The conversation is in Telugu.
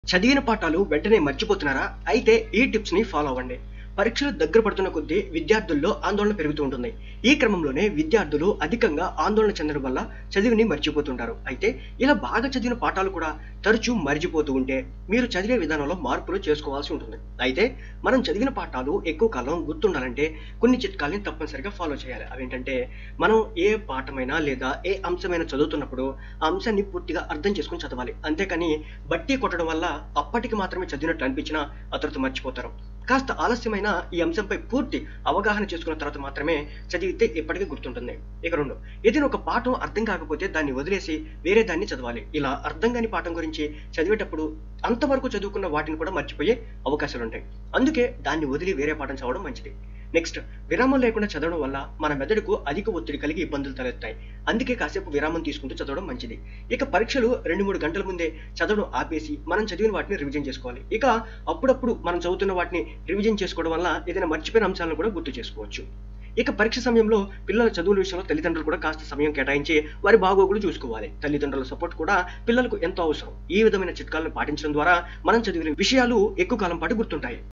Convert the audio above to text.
చదివిన పాఠాలు వెంటనే మర్చిపోతున్నారా? అయితే ఈ టిప్స్ ని ఫాలో అవ్వండి. పరీక్షలు దగ్గర పడుతున్న కొద్దీ విద్యార్థుల్లో ఆందోళన పెరుగుతూ ఉంటుంది. ఈ క్రమంలోనే విద్యార్థులు అధికంగా ఆందోళన చెందడం వల్ల చదివిని మర్చిపోతుంటారు. అయితే ఇలా బాగా చదివిన పాఠాలు కూడా తరచూ మర్చిపోతూ ఉంటే మీరు చదివే విధానంలో మార్పులు చేసుకోవాల్సి ఉంటుంది. అయితే మనం చదివిన పాఠాలు ఎక్కువ కాలం గుర్తుండాలంటే కొన్ని చిట్కాల్ని తప్పనిసరిగా ఫాలో చేయాలి. అవేంటంటే మనం ఏ పాఠమైనా లేదా ఏ అంశమైనా చదువుతున్నప్పుడు ఆ అంశాన్ని పూర్తిగా అర్థం చేసుకుని చదవాలి. అంతేకాని బట్టి కొట్టడం వల్ల అప్పటికి మాత్రమే చదివినట్లు అనిపించినా ఆ తర్వాత మర్చిపోతారు. కాస్త ఆలస్యమైన ఈ అంశంపై పూర్తి అవగాహన చేసుకున్న తర్వాత మాత్రమే చదివితే ఎప్పటికీ గుర్తుంటుంది. ఇక 2, ఏదైనా ఒక పాఠం అర్థం కాకపోతే దాన్ని వదిలేసి వేరే దాన్ని చదవాలి. ఇలా అర్థం కాని పాఠం గురించి చదివేటప్పుడు అంతవరకు చదువుకున్న వాటిని కూడా మర్చిపోయే అవకాశాలుంటాయి. అందుకే దాన్ని వదిలి వేరే పాఠం చదవడం మంచిది. నెక్స్ట్, విరామం లేకుండా చదవడం వల్ల మన మెదడుకు అధిక ఒత్తిడి కలిగి ఇబ్బందులు తలెత్తాయి. అందుకే కాసేపు విరామం తీసుకుంటూ చదవడం మంచిది. ఇక పరీక్షలు 2-3 గంటల ముందే చదవడం ఆపేసి మనం చదివిన వాటిని రివిజన్ చేసుకోవాలి. ఇక అప్పుడప్పుడు మనం చదువుతున్న వాటిని రివిజన్ చేసుకోవడం వల్ల ఏదైనా మర్చిపోయిన అంశాలను కూడా గుర్తు చేసుకోవచ్చు. ఇక పరీక్ష సమయంలో పిల్లల చదువుల విషయంలో తల్లిదండ్రులు కూడా కాస్త సమయం కేటాయించి వారి బాగోగులు చూసుకోవాలి. తల్లిదండ్రుల సపోర్ట్ కూడా పిల్లలకు ఎంతో అవసరం. ఈ విధమైన చిట్కాలను పాటించడం ద్వారా మనం చదివిన విషయాలు ఎక్కువ కాలం పాటు గుర్తుంటాయి.